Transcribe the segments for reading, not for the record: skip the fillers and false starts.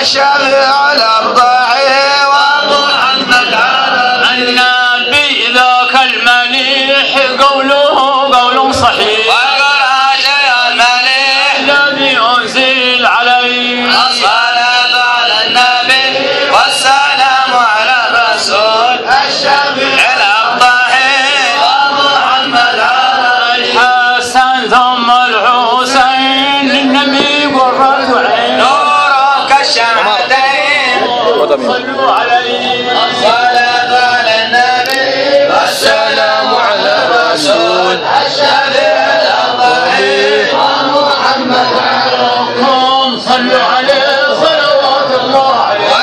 الشفيع الأبضعي ومحمد على النبي ذاك المليح قوله قول صحيح الذي أنزل عليه الصلاة على النبي والسلام على الرسول الشفيع الأبضعي ومحمد على الحسن ثم الحسين للنبي قرة عين نوره كالشمعتين صلوا عليه الصلاة على النبي والسلام على الرسول الشفيع الأبضعي ومحمد عليكم صلوا عليه صلوات الله عليه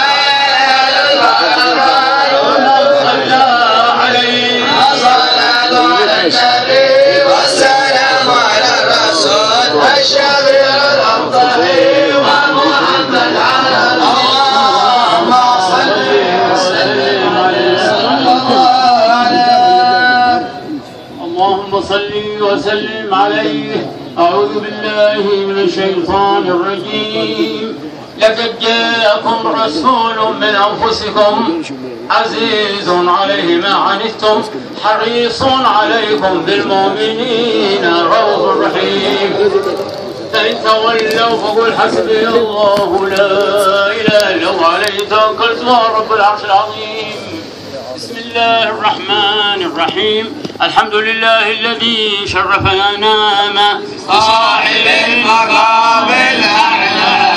صلى عليه الصلاة على النبي والسلام على الرسول الشفيع الأبضعي ومحمد على اللهم صل وسلم عليه اللهم صل وسلم عليه. أعوذ بالله من الشيطان الرجيم. لقد جاءكم رسول من أنفسكم عزيز عليه ما عنتم حريص عليكم بالمؤمنين رؤوف رحيم. فإن تولوا فقل حسبي الله لا إله إلا هو عليه توكلت وهو رب العرش العظيم. بسم الله الرحمن الرحيم. الحمد لله الذي شرفنا نام صاحب المقام الأعلى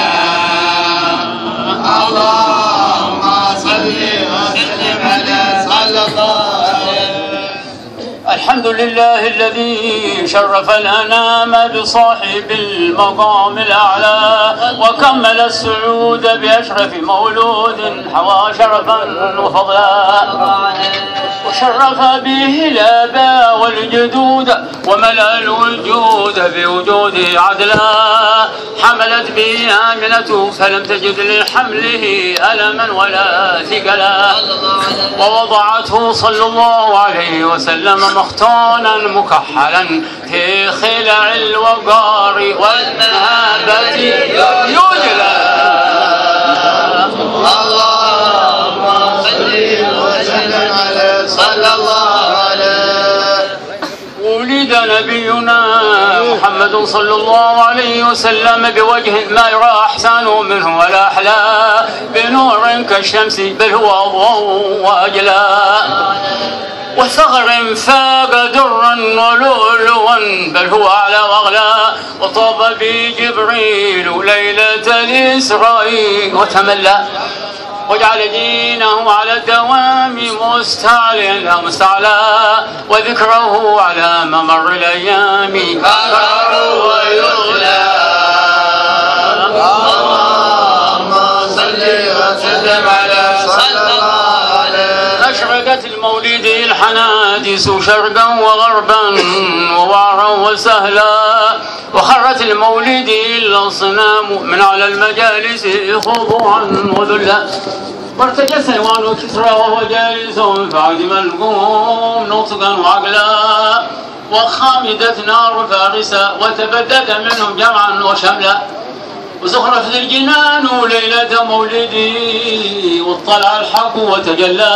اللهم صل وسلم على صلى الله عليه. الحمد لله الذي شرف الأنام بصاحب المقام الأعلى وكمل السعود بأشرف مولود حوى شرفا وفضلا وشرف به الآباء والجدود وملأ الوجود بوجوده عدلا. حملت به آمنة فلم تجد لحمله ألما ولا ثقلا ووضعته صلى الله عليه وسلم مختونا مكحلا في خلع الوقار والمهابة يجلى. اللهم صل وسلم على صلى الله عليه. ولد نبينا محمد صلى الله عليه وسلم بوجه ما يرى أحسن منه ولا أحلى بنور كالشمس بل هو أضوء وأجلى وثغر فاق درا ولؤلؤا بل هو أعلى وأغلى وطاب به جبريل ليلة الإسراء وتملى واجعل دينه على الدوام مستعلى وذكره على ممر الأيام كرر ويغلى. اللهم صل وسلم على صلى الله عليه. أشرقت المولد الحنادس شرقا وغربا ووعرا وسهلا وخرت المولد الأصنام من على المجالس خضوعا وذلا وارتجى سيوان كسرى وهو جالس فعدم القوم نطقا وعقلا وخامدت نار فارسة وتبدد منهم جمعا وشملا وزخرفت الجنان ليلة مولدي واطلع الحق وتجلى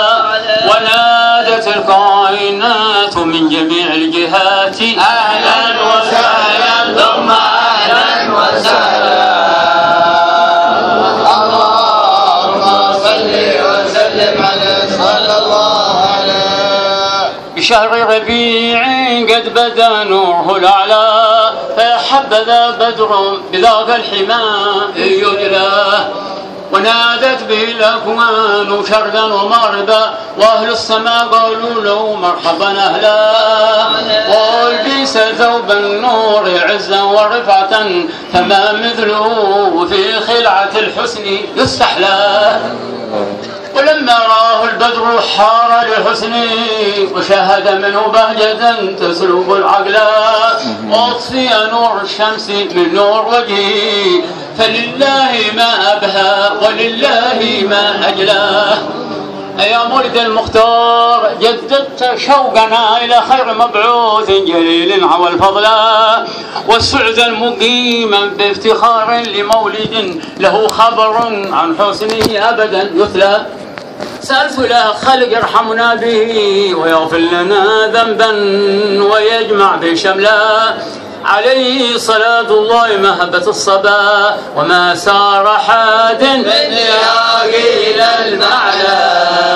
ونادت الكائنات من جميع الجهات أهلا وسهلا ثم أهلا وسهلا. اللهم صل وسلم على صلى الله عليه. بشهر ربيع قد بدا نوره الأعلى فحبذا بدر بذاك الحمام يجلى ونادت به الأكوان شرقا ومغربا وأهل السماء قالوا له مرحبا أهلا والبس ثوب النور عزا ورفعة فما مثله في خلعة الحسن يستحلى ولما رآه البدر حار لحسنه وشاهد منه بهجة تسلب العقل وأطفئ نور الشمس من نور وجهه فلله ما أبهى ولله ما أجلاه يا مولد المختار جددت شوقنا إلى خير مبعوث جليل عوى الفضل والسعد المقيما بافتخار لمولد له خبر عن حسنه أبدا يتلى. سألت إله خلق يرحمنا به ويغفر لنا ذنبا ويجمع به شملا عليه صلاة الله مهبة الصبا وما سار حاد من إلى المعلى.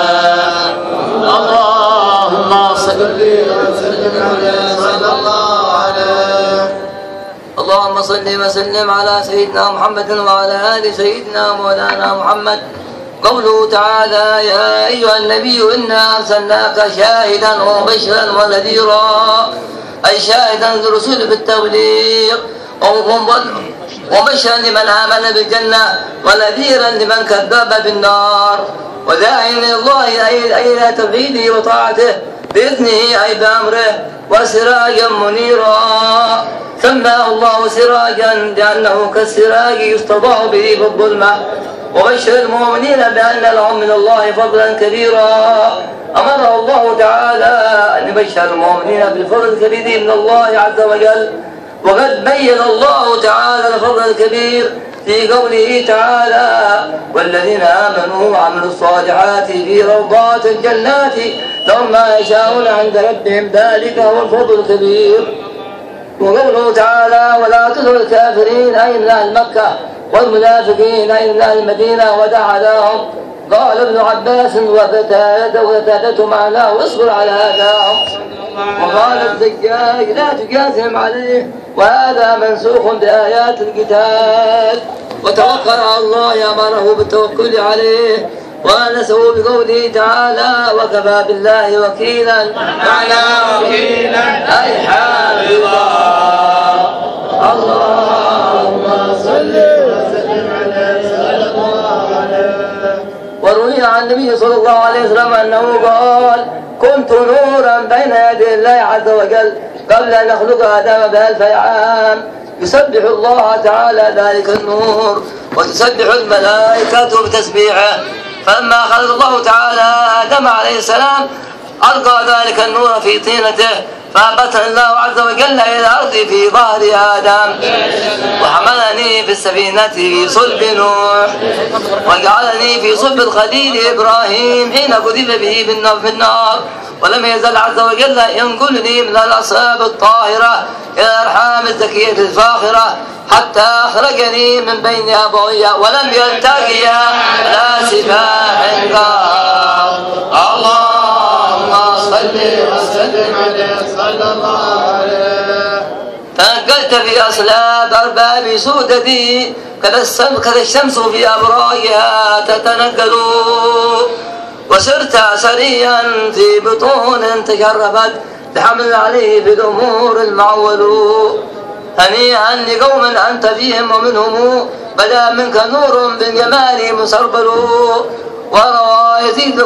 اللهم صل وسلم على صلى الله عليه. اللهم صل وسلم على سيدنا محمد وعلى آل سيدنا مولانا محمد. قوله تعالى يا أيها النبي إنا أرسلناك شاهدا ومبشرا ونذيرا، أي شاهدا للرسل بالتبليغ ومبشرا لمن آمن بالجنة ونذيرا لمن كذب بالنار، وداعيا إلى الله أي إلى توحيده وطاعته بإذنه أي بأمره، وسراجا منيرا. سماه الله سراجا لأنه كالسراج يستضاء به في الظلمة. وبشر المؤمنين بأن لهم من الله فضلا كبيرا. أمره الله تعالى أن يبشر المؤمنين بالفضل الكبير من الله عز وجل، وقد بين الله تعالى الفضل الكبير في قوله تعالى والذين آمنوا وعملوا الصالحات في روضات الجنات لهم ما يشاءون عند ربهم ذلك هو الفضل الكبير. وقوله تعالى ولا تطع الكافرين أي من أهل مكة والمنافقين أي من أهل المدينة ودع لهم. قال ابن عباس وقتادته معناه اصبر على هذاهم. وقال الزجاج لا تجازهم عليه، وهذا منسوخ بآيات القتال. وتوكل على الله أمره بالتوكل عليه، وأنسه بقوله تعالى وكفى بالله وكيلا على وكيلا أي حافظا. اللهم صل وسلم على صلى الله عليه. وروي عن النبي صلى الله عليه وسلم أنه قال كنت نورا بين يدي الله عز وجل قبل أن يخلق آدم ب1000 عام، يسبح الله تعالى ذلك النور وتسبح الملائكة بتسبيحه. فلما خلق الله تعالى آدم عليه السلام ألقى ذلك النور في طينته، فأنبتني الله عز وجل إلى الأرض في ظهر آدم، وحملني في السفينة في صلب نوح، وجعلني في صلب الخليل إبراهيم حين كذب به في النار، ولم يزل عز وجل ينقلني من الأصحاب الطاهرة إلى الأرحام الزكية الفاخرة حتى أخرجني من بين أبوي ولم يلتقيا على سفاح النار. اللهم صل وسلم عليه صلى الله عليه. تنقلت في أصلاب أرباب سودتي كذا الشمس في أبراجها تتنقل، وسرت سريا في بطون تشرفت بحمل عليه في الأمور المعول. هنيئا لقوم أنت فيهم ومنهم بدا منك نور بالجمال مسربل. وروى يزيد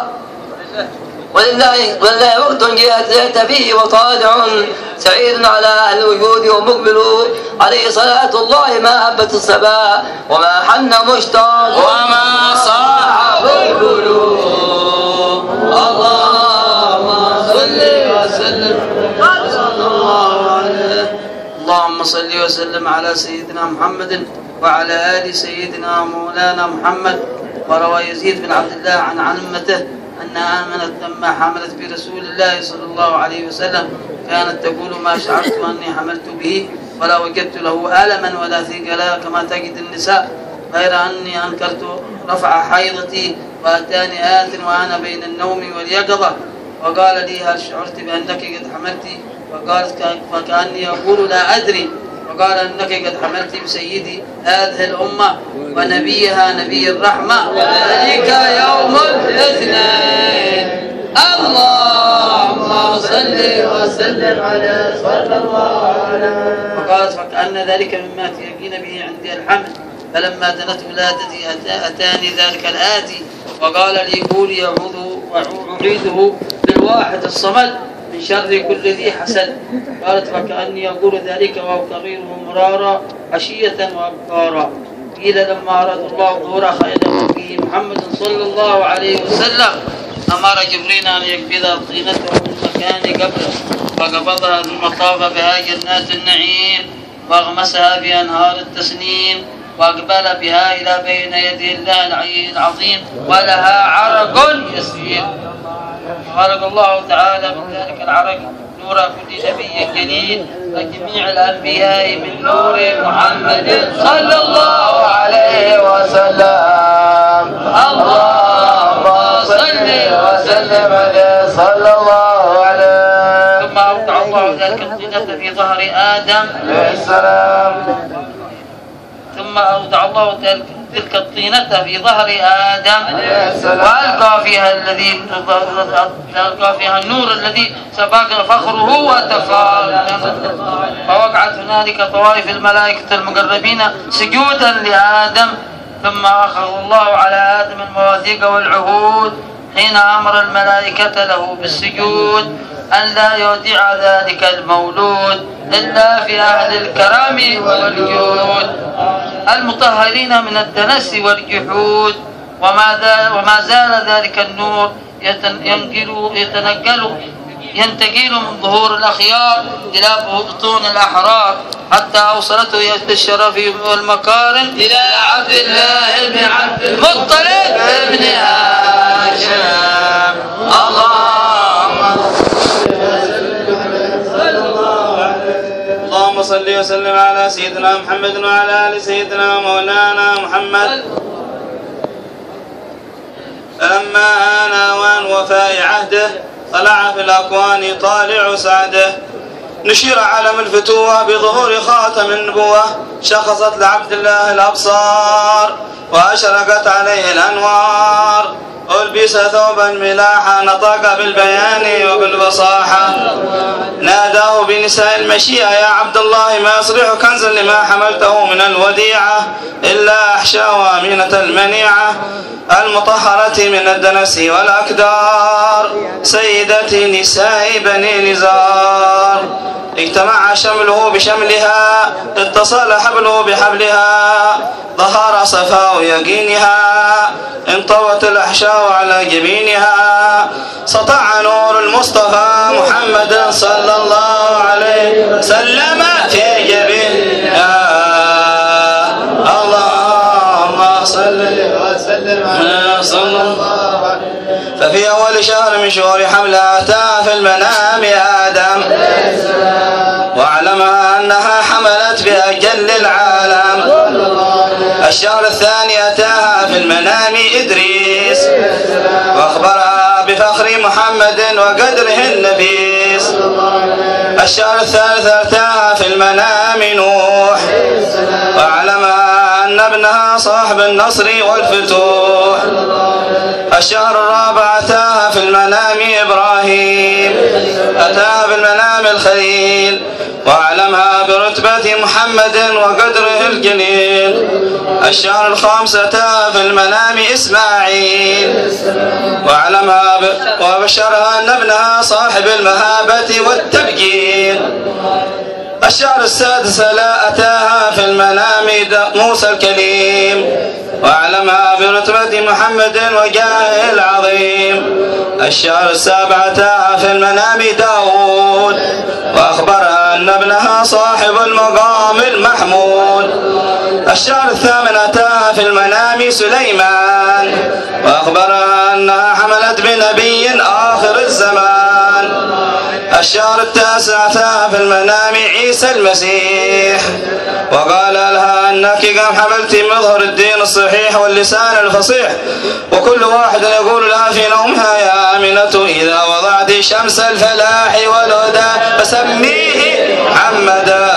ولله وقت جئت فيه وطالع سعيد على أهل الوجود ومقبل عليه صلاة الله ما هبت الصبا وما حن مشتاق وما صاح القلوب. اللهم صل وسلم صلى الله عليه. اللهم صل وسلم على سيدنا محمد وعلى آل سيدنا مولانا محمد. وروى يزيد بن عبد الله عن عمته أنها آمنت لما حملت برسول الله صلى الله عليه وسلم، كانت تقول ما شعرت أني حملت به ولا وجدت له ألما ولا ثقلا كما تجد النساء، غير أني أنكرت رفع حيضتي وأتاني آت وأنا بين النوم واليقظة، وقال لي هل شعرت بأنك قد حملت؟ وقالت فكأني أقول لا أدري، وقال أنك قد حملت بسيدي هذه الأمة ونبيها نبي الرحمة ذلك يوم الاثنين. اللهم صل وسلم على صلى الله عليه. وقالت فكأن ذلك مما تيقين به عندي الحمل، فلما دنت ولادتي أتاني ذلك الآتي وقال لي قولي أعيده بالواحد الصمد من شر كل ذي حسد. قالت فكأني أقول ذلك وأكرره مرارا عشية وأبكارا. قيل لما أراد الله ظهور خير خلقه محمد صلى الله عليه وسلم أمر جبريل أن يقبض طينته من مكان قبله، فقبضها ثم طاف بها جنات النعيم واغمسها في أنهار التسنيم، وأقبل بها إلى بين يدي الله العلي العظيم ولها عرق يسير. خلق الله تعالى من ذلك العرق نور كل نبي جليل وجميع الأنبياء من نور محمد صلى الله عليه وسلم. اللهم صل وسلم عليه صلى الله عليه. ثم أوضع الله ذلك الطينة في ظهر آدم عليه السلام. ثم أوضع الله تلك الطينة في ظهر آدم وألقى فيها النور الذي سبق فخره وتفاقم، فوقعت هنالك طوائف الملائكة المقربين سجودا لآدم. ثم أخذ الله على آدم المواثيق والعهود حين أمر الملائكة له بالسجود أن لا يودع ذلك المولود إلا في أهل الكرام والجود المطهرين من الدنس والجحود. وما زال ذلك النور ينتقل من ظهور الأخيار إلى بطون الأحرار حتى أوصلته بالشرف والمكارم إلى عبد الله بن عبد المطلب بن هاشم. اللهم صل وسلم على سيدنا محمد وعلى آل سيدنا مولانا محمد. فلما آن أوان وفاء عهده طلع في الأكوان طالع سعده، نشر علم الفتوة بظهور خاتم النبوة، شخصت لعبد الله الأبصار وأشرقت عليه الأنوار، ألبس ثوبا ملاحا نطق بالبيان وبالفصاحة، ناداه بنساء المشيئة يا عبد الله ما يصلح كنزا لما حملته من الوديعة إلا أحشى وأمينة المنيعة المطهرة من الدنس والأكدار، سيدة نساء بني نزار. اجتمع شمله بشملها، اتصل حبله بحبلها، ظهر صفاء يقينها، انطوت الأحشاء على جبينها، سطع نور المصطفى محمد صلى الله عليه وسلم في جبينها. اللهم صل وسلم على صلى الله عليه. ففي أول شهر من شهور حملها أتاها في المنام آدم واعلمها أنها حملت بأجل العالم. الشهر الثاني أتاها في المنام إدريس وأخبرها بفخر محمد وقدره النفيس. الشهر الثالث أتاها في المنام نوح واعلمها أن ابنها صاحب النصر والفتوح. الشهر الرابع أتاها في المنام إبراهيم، أتاها في المنام الخليل واعلمها برتبة محمد وقدره الجليل. الشهر الخامس أتاها في المنام إسماعيل واعلمها وبشرها أن ابنها صاحب المهابة والتبجيل. الشهر السادس لا أتاها في المنام موسى الكليم واعلمها برتبة محمد وجاهه العظيم. الشهر السابع أتاها في المنام داود وأخبرها أن ابنها صاحب المقام المحمود. الشهر الثامن أتاها في المنام سليمان وأخبرها أنها حملت بنبي آخر الزمان. الشهر التاسع أتاها في المنام عيسى المسيح وقال لها أنك قد حملت مظهر الدين الصحيح واللسان الفصيح، وكل واحد يقول لها في نومها يا آمنة إذا وضعت شمس الفلاح والهدى فسميه محمدا.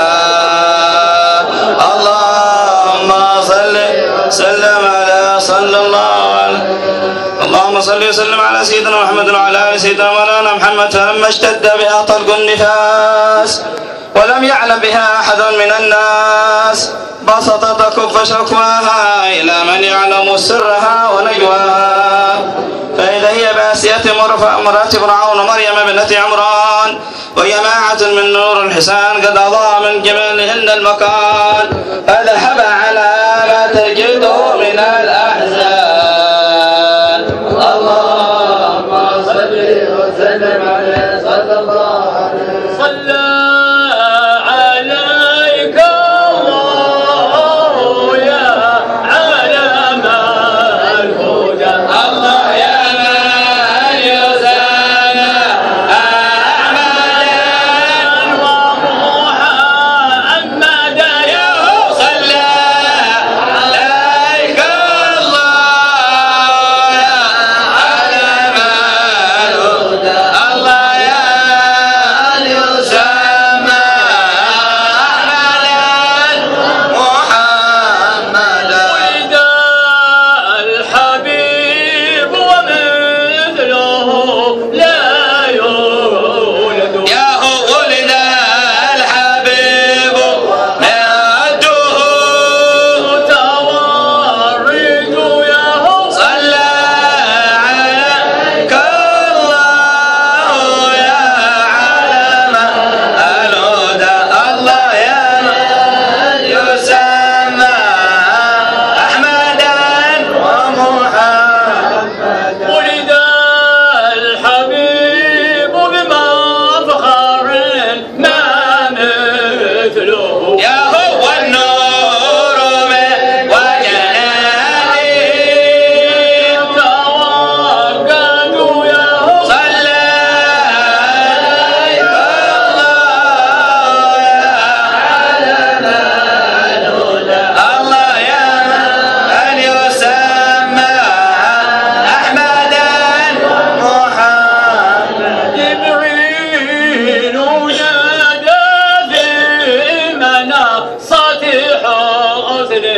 اللهم صل وسلم على صلى الله عليه. اللهم صل وسلم على سيدنا محمد وعلى آل سيدنا مولانا محمد. فلما اشتد بها طلق النفاس ولم يعلم بها أحد من الناس بسطت كف شكواها إلى من يعلم سرها ونجواها، فإذا هي باسية امرأة فرعون مريم ابنة عمران وجماعة من نور الحسان قد أضاء من جمالهن المكان، فذهب على ما ترجع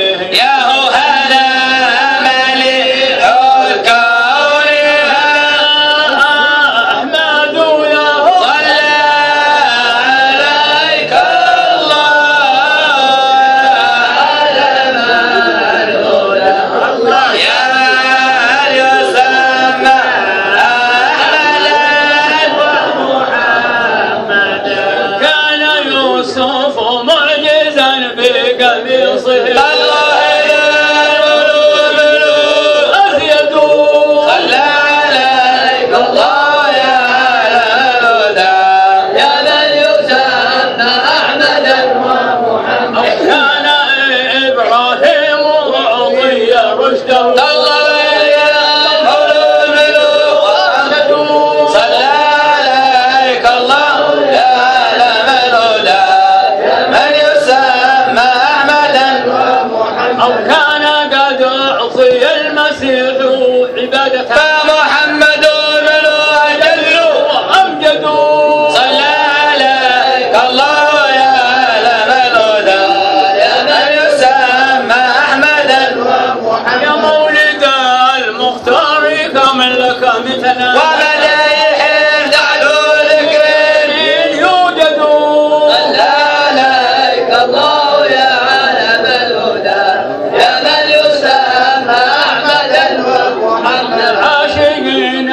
يا هو هلا مليح الكون أحمد يا هو صلى عليك الله يا من يسمى أحمد كان يوسف معجزا بقميصه الله أزيد صلى عليك الله يا الهدى يا من يسمى أحمدا ومحمدا كان إبراهيم أعطي رشده الله يا الملوك صلى عليك الله يا لم الهدى يا من يسمى أحمدا أو كان قد أعطي المسيح عبادة فمحمد أجل وأمجد صلى عليك الله يا لم الهدى يا من يسمى أحمدا يا مولد المختار كم لك مثلا ومدايح تعلو ذكرين يوجد صلى عليك الله يا علم الهدى يا من يسمى أحمدا ومحمدا العاشقين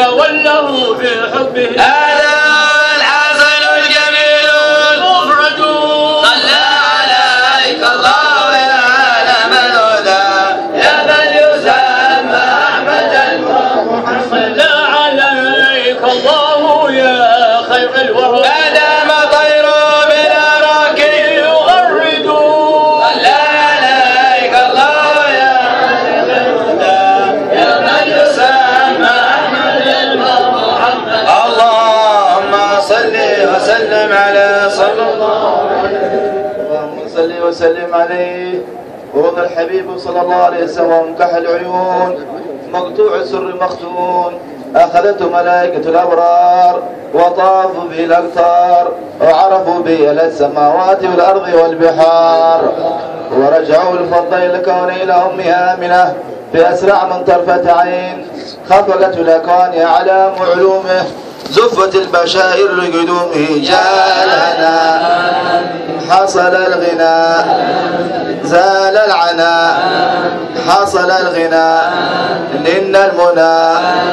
تولوا في حبه هذا الحسن الجميل المفرد صلى عليك الله يا علم الهدى يا من يسمى أحمدا صلى عليك الله يا خير الورى ما دام طير بالأراك يغرد صلى عليك الله يا علم الهدى يا من يسمى أحمدا ومحمدا اللهم صل وسلم على صلى الله اللهم صل وسلم عليه وهو الحبيب صلى الله عليه وسلم كحل العيون مقطوع السر مختون أخذته ملائكة الأبرار وطافوا به الأقطار وعرفوا به السماوات والأرض والبحار ورجعوا الفضل إلى الكون إلى أمها آمنة في أسرع من طرفة عين خفقت الأكوان على علومه زفت البشائر لقدومه جالنا حصل الغنى زال العنا حصل الغنى إن المنى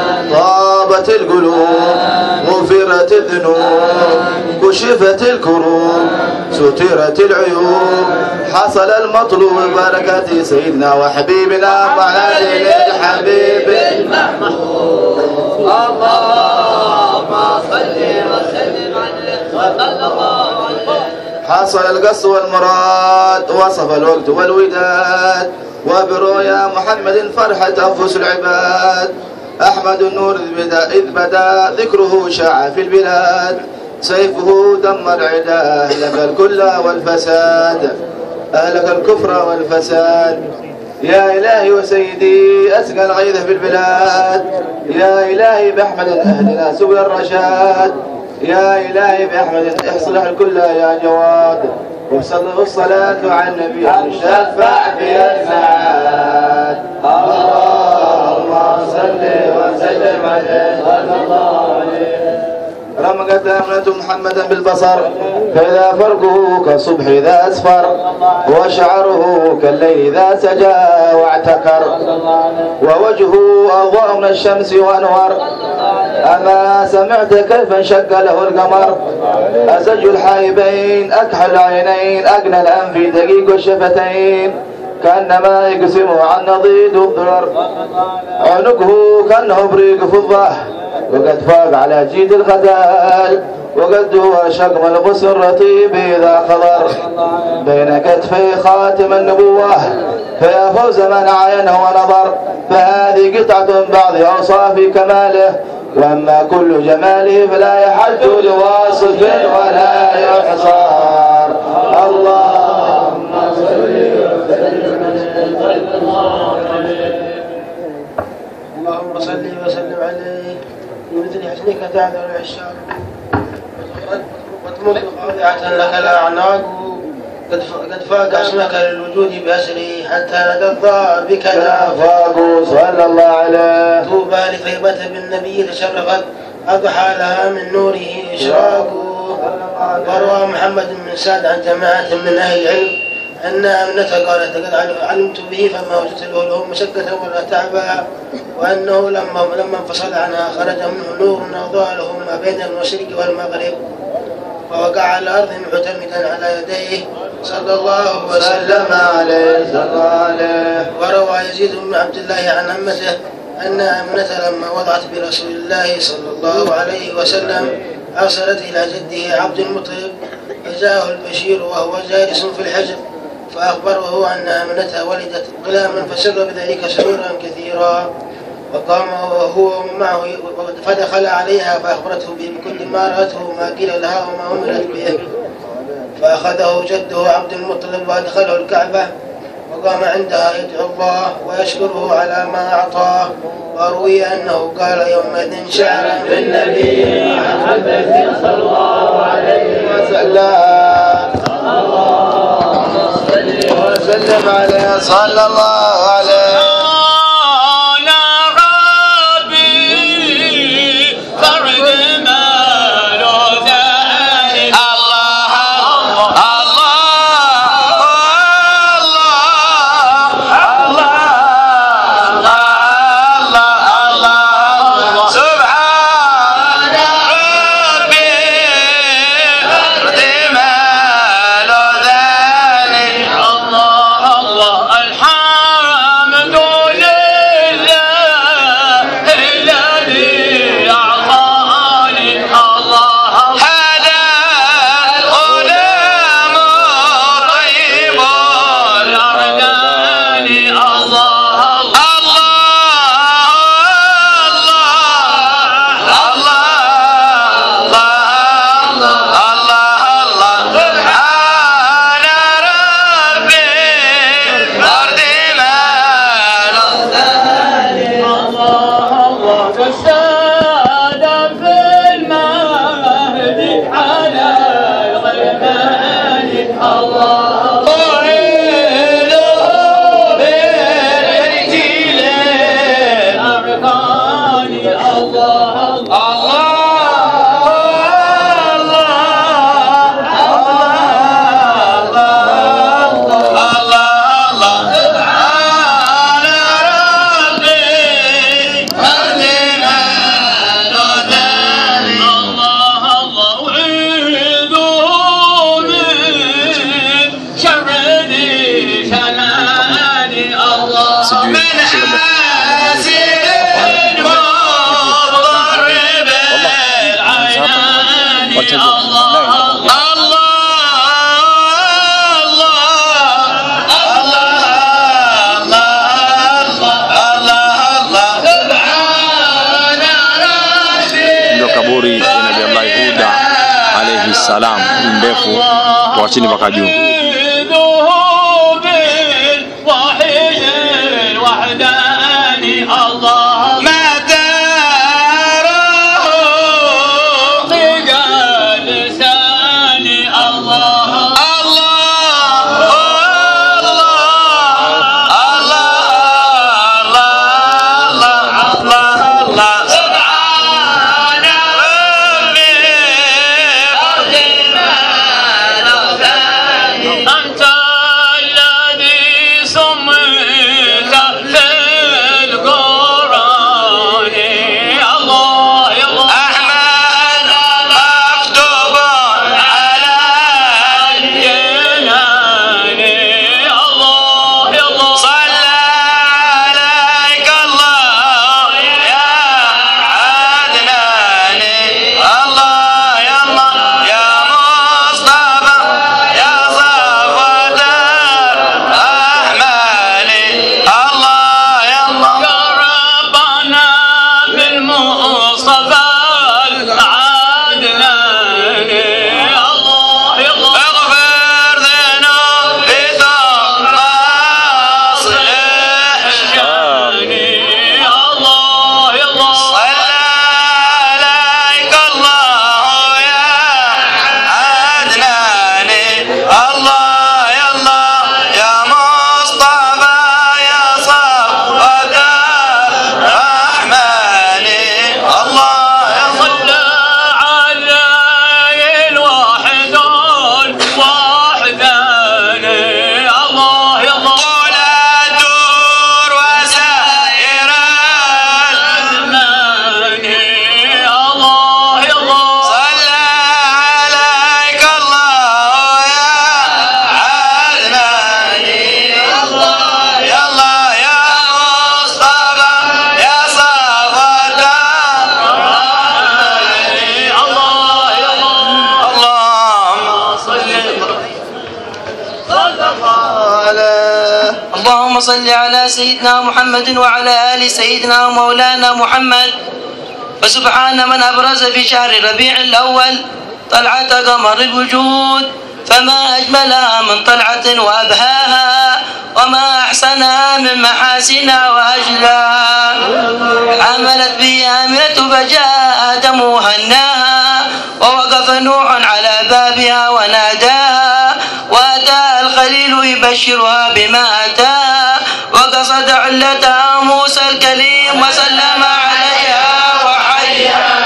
طابت القلوب غفرت الذنوب كشفت الكروب سترت العيوب حصل المطلوب ببركة سيدنا وحبيبنا معالي الحبيب المحمود اللهم صل وسلم عليه صلى الله عليه. حصل القصد والمراد وصف الوقت والوداد وبرؤيا محمد فرحة أنفس العباد أحمد النور إذ بدا ذكره شاع في البلاد سيفه دمر عداه أهلك الكل والفساد أهلك الكفر والفساد يا إلهي وسيدي أسقى الغيث في البلاد يا إلهي بأحمد أهلنا سبل الرشاد يا إلهي بأحمد احصلح الكل يا جواد وصلوا الصلاة على النبي المشفع في السعاد اللهم صل وسلم عليه صلى الله عليه رمقت أمنة محمدا بالبصر فإذا فرقه كالصبح إذا أسفر وشعره كالليل إذا سجى واعتكر ووجهه أضواء من الشمس وأنور أما سمعت كيف انشق له القمر أسج الحايبين أكحل العينين أقنى الأنف دقيق الشفتين كأنما يقسم عن نضيد الضرر عنقه كأنه بريق فضة وقد فاق على جيد الغدال وقد هو شقم الغصن الرطيب إذا خضر بين كتفي خاتم النبوة فيا فوز من عاينه ونظر فهذه قطعة من بعض أوصاف كماله وأما كل جماله فلا يحد لواصف ولا يحصار اللهم صل اللهم صل وسلم عليه بمثل حسنك تعذر العشاق وتملك خاضعة لك الأعناق قد فاق اسمك للوجود بأسره حتى نقضى بك الآفاق صلى الله عليه. طوبى لطيبة بالنبي تشرفت أضحى لها من نوره إشراق. وروى محمد بن سعد عن جماعة من أهل العلم أن أمنة قالت قد علمت به فما وجدت له مشقة ولا تعبا، وأنه لما انفصل عنها خرج منه نور أضاء له ما بين المشرق والمغرب، فوقع على الأرض معتمدا على يديه صلى الله وسلم عليه. وروى يزيد بن عبد الله عن أمته أن أمنة لما وضعت برسول الله صلى الله عليه وسلم أرسلت إلى جده عبد المطلب، فجاءه البشير وهو جالس في الحجر فأخبره أن أمنتها ولدت غلاما، فسر بذلك سرورا كثيرا، وقام وهو معه فدخل عليها فأخبرته بكل ما رأته ما قيل لها وما أمرت به، فأخذه جده عبد المطلب وأدخله الكعبة وقام عندها يدعو الله ويشكره على ما أعطاه. وروي أنه قال يومئذ شعرا في النبي محمد صلى الله عليه وسلم وسلم عليه صلى الله عليه. Salam ndefu kwa chini mpaka juu. اللهم صل على سيدنا محمد وعلى آل سيدنا مولانا محمد. فسبحان من أبرز في شهر ربيع الأول طلعة قمر الوجود، فما أجملها من طلعة وأبهاها، وما أحسنها من محاسنها وأجلاها. حملت به آمنة فجاء آدم وهناها، ووقف نوح على بابها وناداها، وأتاها الخليل يبشرها بما أتاها، وقصد علتها موسى الكليم وسلم عليها وحياها.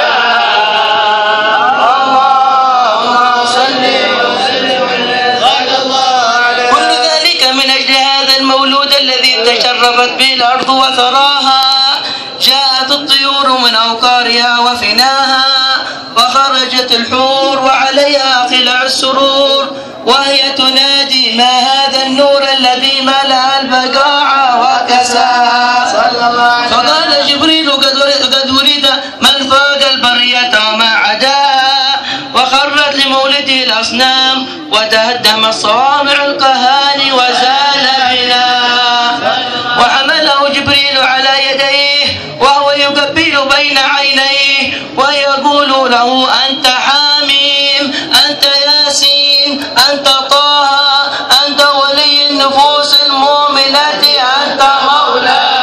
اللهم صل وسلم على كل ذلك من أجل هذا المولود الذي تشرفت به الأرض وثراها. جاءت الطيور من أوقارها وفناها، وخرجت الحور وعليها قلع السرور، وهي تنادي ما هذا النور الذي ملأ البقاع وكساها. فقال جبريل قد ولد من فاق البرية وما عداها، وخرت لمولده الأصنام وتهدم الصوامع القهاني وزال بناها. وحمله جبريل على يديه وهو يقبل بين عينيه ويقول له أنت حاميم، أنت ياسين، أنت طه، أنت ولي النفوس المؤمنة، أنت مولاها.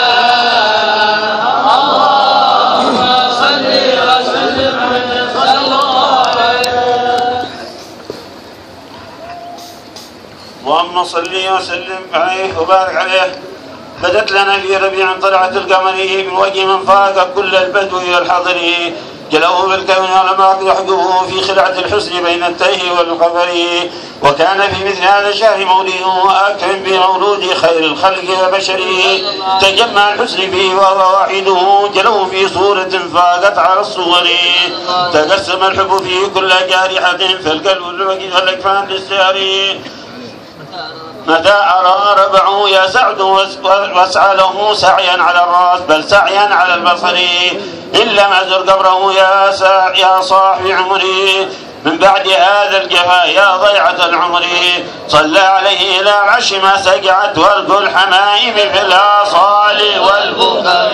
اللهم صل وسلم اللهم صل وسلم عليه وبارك عليه. بدت لنا في ربيع طلعت القمر من وجه من فاق كل البدو والحضر، جلوه بالكون ولم يحجبه في خلعة الحسن بين التيه والقمر. وكان في مثل هذا الشهر مولده وأكرم بمولود خير الخلق وبشره، تجمع الحسن فيه وهو واحده، جلوه في صورة فاقت على الصور. تقسم الحب فيه كل جارحة، فالقلب الوجد والأكفان للسير. متى أرى ربعه يا سعد واسعى له سعيا على الرأس بل سعيا على البصر، إن لم أزر قبره يا صاحب عمري، من بعد هذا الجفا يا ضيعة العمر. صلى عليه إلى العش ما سقعت ورد الحمائم في الآصال والبكر.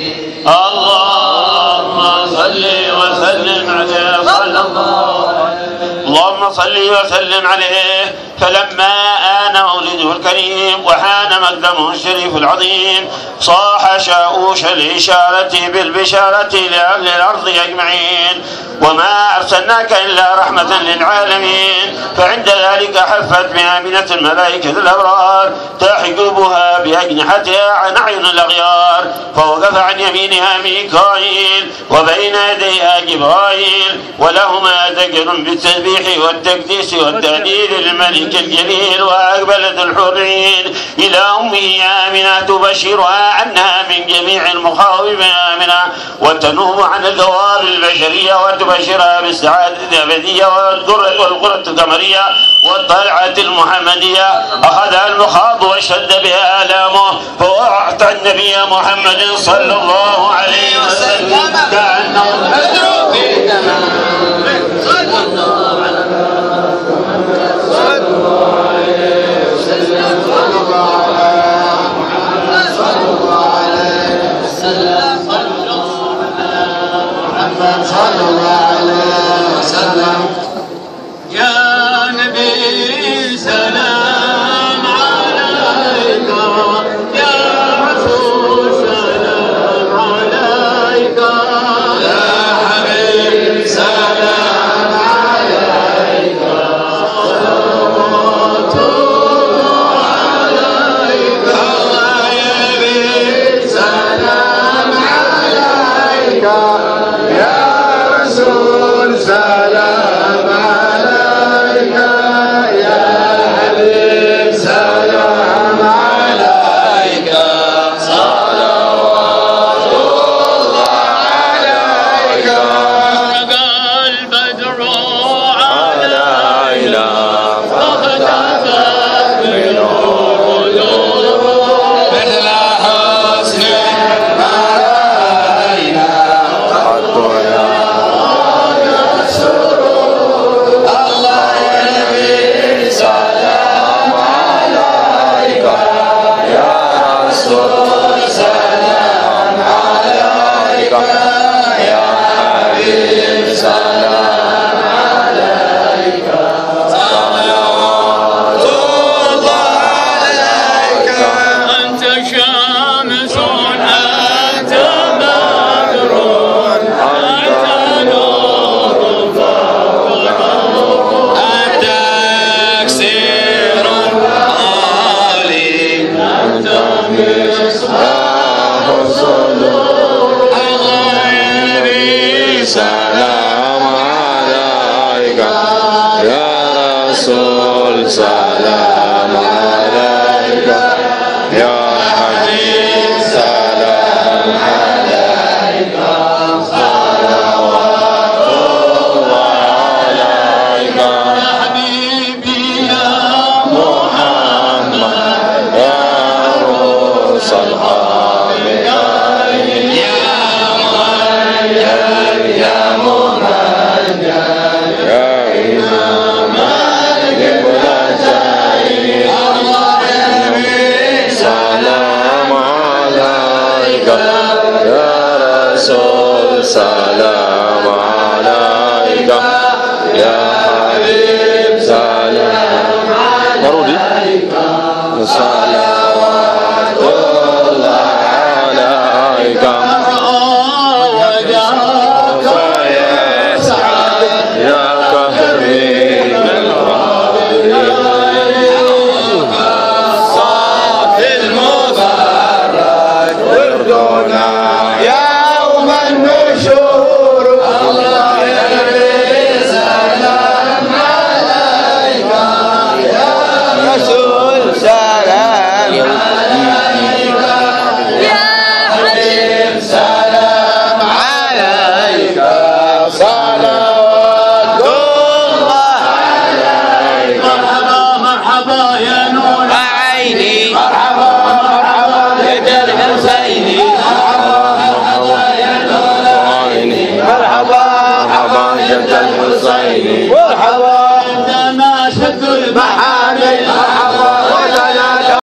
اللهم صل وسلم عليه صلى الله عليه وسلم. اللهم صل وسلم عليه. فلما آن مولده الكريم وحان مقدمه الشريف العظيم، صاح شاؤوش الإشارة بالبشارة لأهل الأرض أجمعين، وما أرسلناك إلا رحمة للعالمين. فعند ذلك حفت بآمنة الملائكة الأبرار تحجبها بأجنحتها عن أعين الأغيار، فوقف عن يمينها ميكائيل وبين يديها جبرائيل، ولهما ذكر بالتسبيح والتقديس والتهليل للملك الجليل. وأقبلت الحورين إلى أمه آمنة تبشرها أنها من جميع المخاوف آمنة، وتنوم عن الثواب البشرية وتبشرها بالسعادة الأبدية والقرة القمرية والطلعة المحمدية. أخذها المخاض واشتد بها آلامه، فوعت النبي محمد صلى الله عليه وسلم كأنه البدر في تمام. صلى الله عليه وسلم. يا نبي سلام عليك، يا رسول سلام عليك، يا سلام عليك يا رسول سلام عليك يا حبيب سلام عليك صلوات الله عليك يا حبيبي يا محمد يا رسول حبيبي يا مهند يا إمام القبلتين سلام عليك يا رسول سلام عليك يا حبيب سلام عليك